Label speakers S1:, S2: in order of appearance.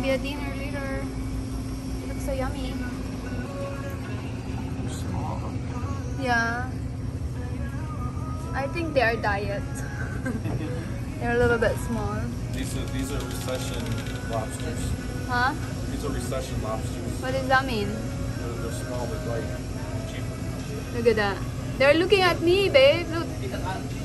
S1: be a dinner later. It looks so yummy.
S2: Small.
S1: Yeah. I think they are diet. They're a little bit small.
S2: These are recession lobsters.
S1: Huh?
S2: These are recession lobsters.
S1: What does that mean?
S2: They're small but light, cheaper.
S1: Look at that. They're looking at me, babe. Look.